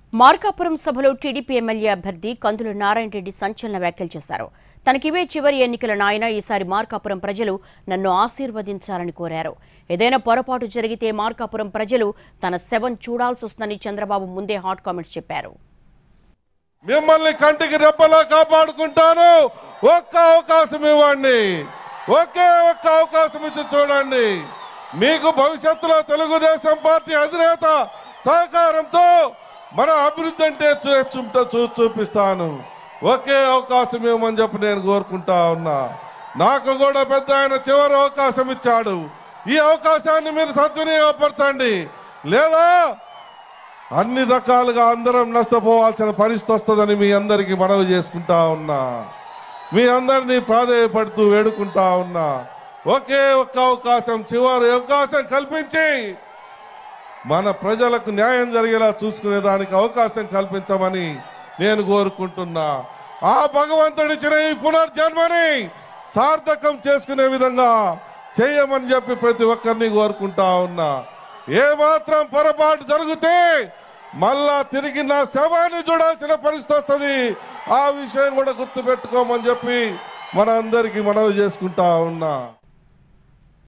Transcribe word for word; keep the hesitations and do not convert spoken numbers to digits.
మార్కాపురం సభలో TDP MLA అభ్యర్థి కందుల నారాయణ రెడ్డి సంచలన వ్యాఖ్యలు చేశారు. తనకివే చివరి ఎన్నికల నాయన, ఈసారి మార్కాపురం ప్రజలు నన్ను ఆశీర్వదించాలని కోరారు. ఏదైనా పొరపాటు జరిగితే మార్కాపురం ప్రజలు తన శవం చూడాల్సి వస్తుందని చంద్రబాబు ముందే హాట్ కామెంట్స్ చెప్పారు. మిమ్మల్ని కంటికి రెప్పలా కాపాడుకుంటాను, ఒక్క అవకాశం ఇవ్వండి, ఒకే ఒక్క అవకాశం ఇచ్చి చూడండి. మీకు భవిష్యత్తులో తెలుగుదేశం పార్టీ అధినేత సహకారంతో మన అభివృద్ధి అంటే చూ చూపిస్తాను. ఒకే అవకాశం ఇవ్వమని చెప్పి నేను కోరుకుంటా ఉన్నా. నాకు కూడా పెద్ద ఆయన చివరి అవకాశం ఇచ్చాడు. ఈ అవకాశాన్ని మీరు సద్వినియోగపరచండి, లేదా అన్ని రకాలుగా అందరం నష్టపోవాల్సిన పరిస్థితి వస్తుందని మీ అందరికీ మనవి చేసుకుంటా ఉన్నా. మీ అందరినీ ప్రాధేయపడుతూ వేడుకుంటా ఉన్నా. ఒకే ఒక్క అవకాశం, చివరి అవకాశం కల్పించి మన ప్రజలకు న్యాయం జరిగేలా చూసుకునే దానికి అవకాశం కల్పించమని నేను కోరుకుంటున్నా. ఆ భగవంతుడిచ్చిన ఈ పునర్జన్మని సార్థకం చేసుకునే విధంగా చేయమని చెప్పి ప్రతి ఒక్కరిని కోరుకుంటా ఉన్నా. ఏ మాత్రం పొరపాటు జరిగితే మళ్ళా తిరిగి నా శవాన్ని చూడాల్సిన పరిస్థితి వస్తుంది. ఆ విషయం కూడా గుర్తుపెట్టుకోమని చెప్పి మన అందరికీ మనవి చేసుకుంటా ఉన్నా.